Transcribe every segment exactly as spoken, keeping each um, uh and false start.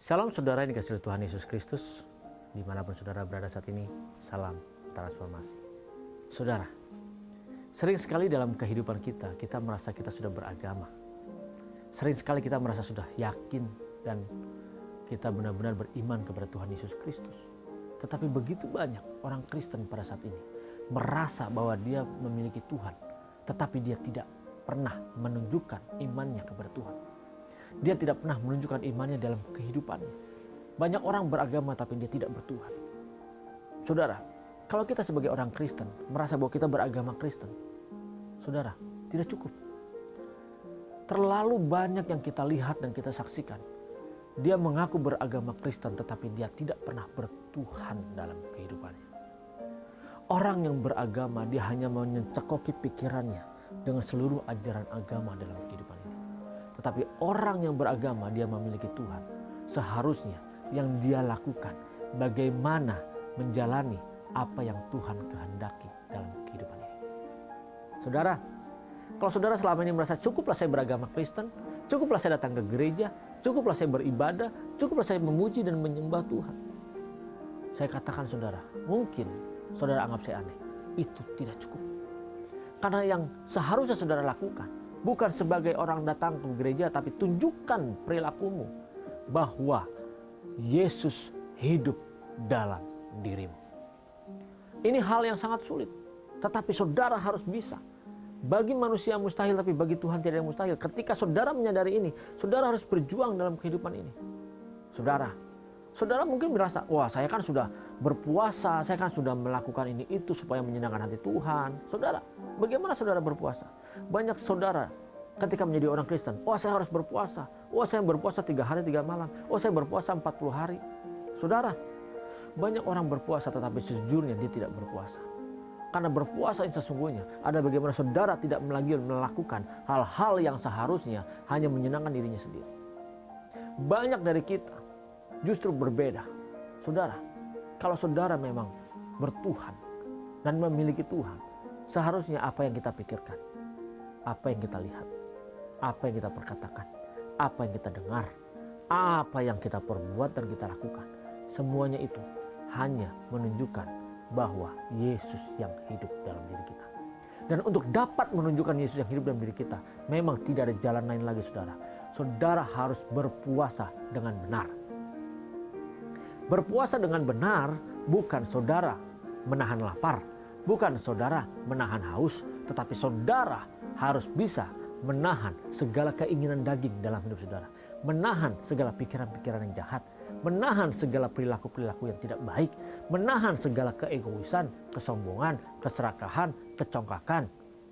Shalom saudara yang dikasihi Tuhan Yesus Kristus, dimanapun saudara berada saat ini, salam transformasi. Saudara, sering sekali dalam kehidupan kita, kita merasa kita sudah beragama. Sering sekali kita merasa sudah yakin dan kita benar-benar beriman kepada Tuhan Yesus Kristus. Tetapi begitu banyak orang Kristen pada saat ini merasa bahwa dia memiliki Tuhan, tetapi dia tidak pernah menunjukkan imannya kepada Tuhan. Dia tidak pernah menunjukkan imannya dalam kehidupannya. Banyak orang beragama tapi dia tidak bertuhan. Saudara, kalau kita sebagai orang Kristen merasa bahwa kita beragama Kristen, saudara, tidak cukup. Terlalu banyak yang kita lihat dan kita saksikan. Dia mengaku beragama Kristen tetapi dia tidak pernah bertuhan dalam kehidupannya. Orang yang beragama dia hanya mencekoki pikirannya dengan seluruh ajaran agama dalam kehidupan ini. Tetapi orang yang beragama dia memiliki Tuhan. Seharusnya yang dia lakukan bagaimana menjalani apa yang Tuhan kehendaki dalam kehidupan ini. Saudara, kalau saudara selama ini merasa cukuplah saya beragama Kristen, cukuplah saya datang ke gereja, cukuplah saya beribadah, cukuplah saya memuji dan menyembah Tuhan. Saya katakan saudara, mungkin saudara anggap saya aneh. Itu tidak cukup. Karena yang seharusnya saudara lakukan bukan sebagai orang datang ke gereja, tapi tunjukkan perilakumu bahwa Yesus hidup dalam dirimu. Ini hal yang sangat sulit, tetapi saudara harus bisa. Bagi manusia mustahil, tapi bagi Tuhan tidak ada mustahil. Ketika saudara menyadari ini, saudara harus berjuang dalam kehidupan ini. Saudara, saudara mungkin merasa, wah saya kan sudah berpuasa, saya kan sudah melakukan ini itu supaya menyenangkan hati Tuhan. Saudara, bagaimana saudara berpuasa? Banyak saudara ketika menjadi orang Kristen, wah saya harus berpuasa. Wah saya berpuasa tiga hari tiga malam. Wah saya berpuasa empat puluh hari. Saudara, banyak orang berpuasa tetapi sejujurnya dia tidak berpuasa. Karena berpuasa yang sesungguhnya ada bagaimana saudara tidak lagi melakukan hal-hal yang seharusnya hanya menyenangkan dirinya sendiri. Banyak dari kita justru berbeda. Saudara, kalau saudara memang bertuhan dan memiliki Tuhan, seharusnya apa yang kita pikirkan, apa yang kita lihat, apa yang kita perkatakan, apa yang kita dengar, apa yang kita perbuat dan kita lakukan, semuanya itu hanya menunjukkan bahwa Yesus yang hidup dalam diri kita. Dan untuk dapat menunjukkan Yesus yang hidup dalam diri kita, memang tidak ada jalan lain lagi saudara. Saudara harus berpuasa dengan benar. Berpuasa dengan benar bukan saudara menahan lapar, bukan saudara menahan haus, tetapi saudara harus bisa menahan segala keinginan daging dalam hidup saudara. Menahan segala pikiran-pikiran yang jahat, menahan segala perilaku-perilaku yang tidak baik, menahan segala keegoisan, kesombongan, keserakahan, kecongkakan.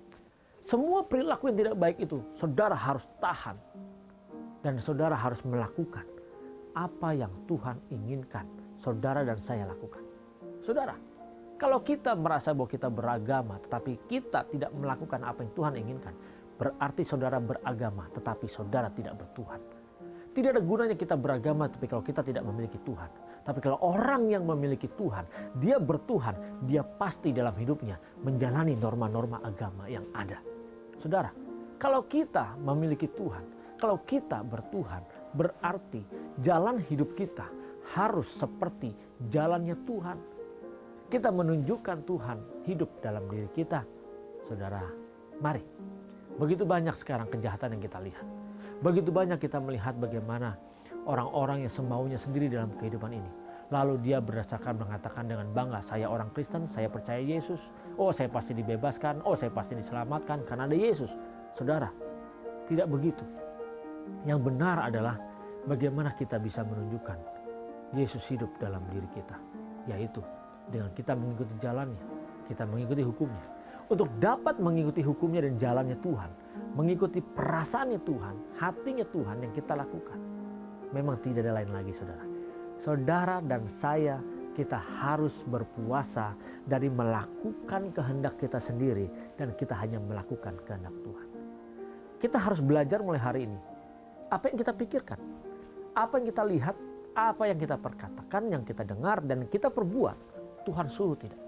Semua perilaku yang tidak baik itu saudara harus tahan. Dan saudara harus melakukan apa yang Tuhan inginkan saudara dan saya lakukan. Saudara, kalau kita merasa bahwa kita beragama tetapi kita tidak melakukan apa yang Tuhan inginkan, berarti saudara beragama tetapi saudara tidak bertuhan. Tidak ada gunanya kita beragama tapi kalau kita tidak memiliki Tuhan. Tapi kalau orang yang memiliki Tuhan, dia bertuhan, dia pasti dalam hidupnya menjalani norma-norma agama yang ada. Saudara, kalau kita memiliki Tuhan, kalau kita bertuhan, berarti jalan hidup kita harus seperti jalannya Tuhan. Kita menunjukkan Tuhan hidup dalam diri kita. Saudara, mari. Begitu banyak sekarang kejahatan yang kita lihat. Begitu banyak kita melihat bagaimana orang-orang yang semaunya sendiri dalam kehidupan ini. Lalu dia berdasarkan mengatakan dengan bangga, saya orang Kristen, saya percaya Yesus. Oh saya pasti dibebaskan, oh saya pasti diselamatkan karena ada Yesus. Saudara, tidak begitu. Yang benar adalah bagaimana kita bisa menunjukkan Yesus hidup dalam diri kita. Yaitu dengan kita mengikuti jalannya, kita mengikuti hukumnya. Untuk dapat mengikuti hukumnya dan jalannya Tuhan, mengikuti perasaannya Tuhan, hatinya Tuhan yang kita lakukan. Memang tidak ada lain lagi saudara. Saudara dan saya, kita harus berpuasa dari melakukan kehendak kita sendiri dan kita hanya melakukan kehendak Tuhan. Kita harus belajar mulai hari ini. Apa yang kita pikirkan, apa yang kita lihat, apa yang kita perkatakan, yang kita dengar dan kita perbuat, Tuhan suruh tidak.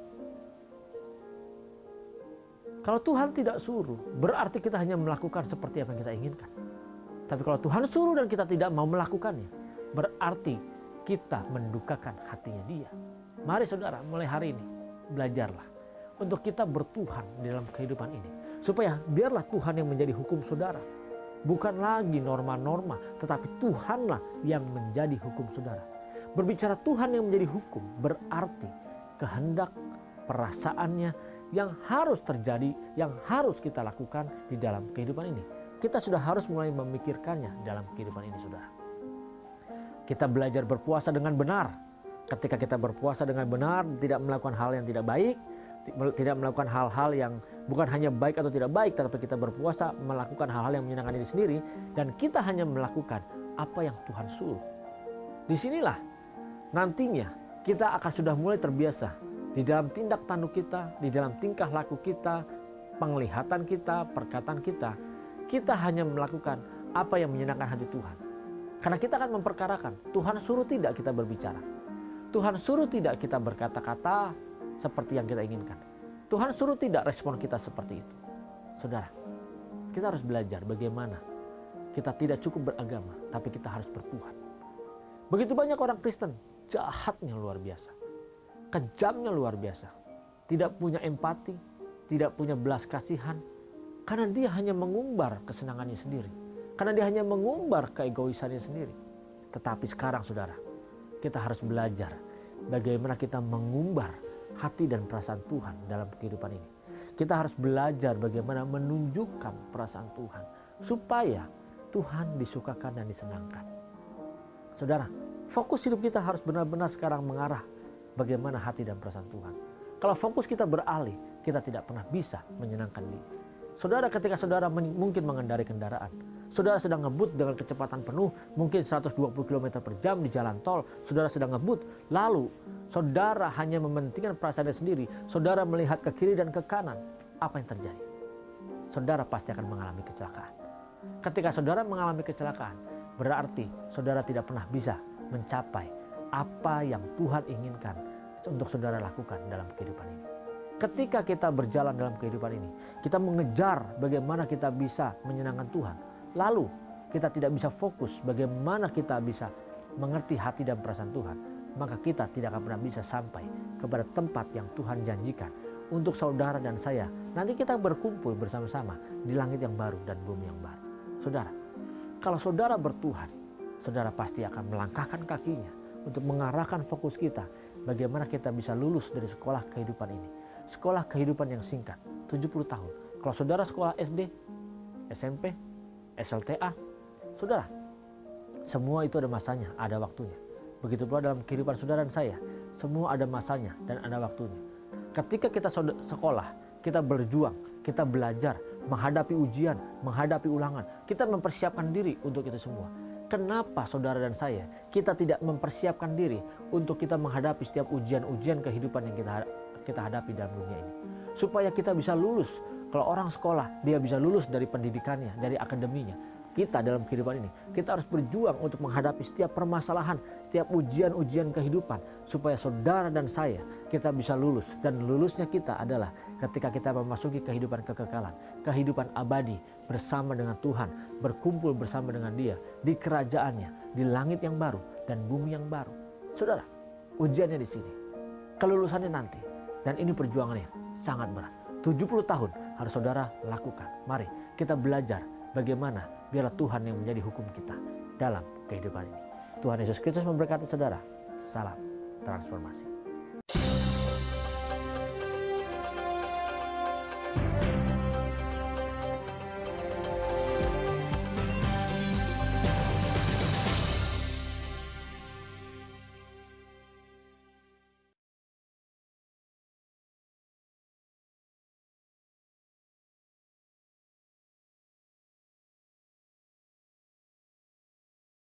Kalau Tuhan tidak suruh, berarti kita hanya melakukan seperti apa yang kita inginkan. Tapi kalau Tuhan suruh dan kita tidak mau melakukannya, berarti kita mendukakan hatinya dia. Mari saudara, mulai hari ini belajarlah untuk kita bertuhan di dalam kehidupan ini. Supaya biarlah Tuhan yang menjadi hukum saudara. Bukan lagi norma-norma, tetapi Tuhanlah yang menjadi hukum saudara. Berbicara Tuhan yang menjadi hukum berarti kehendak, perasaannya yang harus terjadi, yang harus kita lakukan di dalam kehidupan ini. Kita sudah harus mulai memikirkannya dalam kehidupan ini, saudara. Kita belajar berpuasa dengan benar. Ketika kita berpuasa dengan benar, tidak melakukan hal yang tidak baik, tidak melakukan hal-hal yang bukan hanya baik atau tidak baik, tetapi kita berpuasa melakukan hal-hal yang menyenangkan diri sendiri, dan kita hanya melakukan apa yang Tuhan suruh. Disinilah nantinya kita akan sudah mulai terbiasa di dalam tindak tanduk kita, di dalam tingkah laku kita, penglihatan kita, perkataan kita. Kita hanya melakukan apa yang menyenangkan hati Tuhan. Karena kita akan memperkarakan, Tuhan suruh tidak kita berbicara. Tuhan suruh tidak kita berkata-kata seperti yang kita inginkan. Tuhan suruh tidak respon kita seperti itu. Saudara, kita harus belajar bagaimana kita tidak cukup beragama, tapi kita harus bertuhan. Begitu banyak orang Kristen, jahatnya luar biasa. Kejamnya luar biasa. Tidak punya empati, tidak punya belas kasihan. Karena dia hanya mengumbar kesenangannya sendiri. Karena dia hanya mengumbar keegoisannya sendiri. Tetapi sekarang saudara, kita harus belajar bagaimana kita mengumbar hati dan perasaan Tuhan dalam kehidupan ini. Kita harus belajar bagaimana menunjukkan perasaan Tuhan supaya Tuhan disukakan dan disenangkan. Saudara, fokus hidup kita harus benar-benar sekarang mengarah bagaimana hati dan perasaan Tuhan. Kalau fokus kita beralih, kita tidak pernah bisa menyenangkan dia. Saudara, ketika saudara men- mungkin mengendarai kendaraan, saudara sedang ngebut dengan kecepatan penuh, mungkin seratus dua puluh kilometer per jam di jalan tol, saudara sedang ngebut, lalu saudara hanya mementingkan perasaannya sendiri, saudara melihat ke kiri dan ke kanan, apa yang terjadi? Saudara pasti akan mengalami kecelakaan. Ketika saudara mengalami kecelakaan, berarti saudara tidak pernah bisa mencapai apa yang Tuhan inginkan untuk saudara lakukan dalam kehidupan ini. Ketika kita berjalan dalam kehidupan ini, kita mengejar bagaimana kita bisa menyenangkan Tuhan. Lalu kita tidak bisa fokus bagaimana kita bisa mengerti hati dan perasaan Tuhan. Maka kita tidak akan pernah bisa sampai kepada tempat yang Tuhan janjikan untuk saudara dan saya. Nanti kita berkumpul bersama-sama di langit yang baru dan bumi yang baru. Saudara, kalau saudara bertuhan, saudara pasti akan melangkahkan kakinya untuk mengarahkan fokus kita bagaimana kita bisa lulus dari sekolah kehidupan ini. Sekolah kehidupan yang singkat, tujuh puluh tahun. Kalau saudara sekolah S D, S M P, S L T A, saudara, semua itu ada masanya, ada waktunya. Begitu pula dalam kehidupan saudara dan saya, semua ada masanya dan ada waktunya. Ketika kita sekolah, kita berjuang, kita belajar, menghadapi ujian, menghadapi ulangan, kita mempersiapkan diri untuk itu semua. Kenapa saudara dan saya, kita tidak mempersiapkan diri untuk kita menghadapi setiap ujian-ujian kehidupan yang kita kita hadapi dalam dunia ini, supaya kita bisa lulus. Kalau orang sekolah, dia bisa lulus dari pendidikannya, dari akademinya. Kita dalam kehidupan ini, kita harus berjuang untuk menghadapi setiap permasalahan, setiap ujian-ujian kehidupan, supaya saudara dan saya, kita bisa lulus. Dan lulusnya kita adalah ketika kita memasuki kehidupan kekekalan, kehidupan abadi bersama dengan Tuhan, berkumpul bersama dengan Dia di kerajaannya, di langit yang baru dan bumi yang baru. Saudara, ujiannya di sini, kelulusannya nanti. Dan ini perjuangannya sangat berat. tujuh puluh tahun harus saudara lakukan. Mari kita belajar bagaimana biarlah Tuhan yang menjadi hukum kita dalam kehidupan ini. Tuhan Yesus Kristus memberkati saudara. Salam transformasi.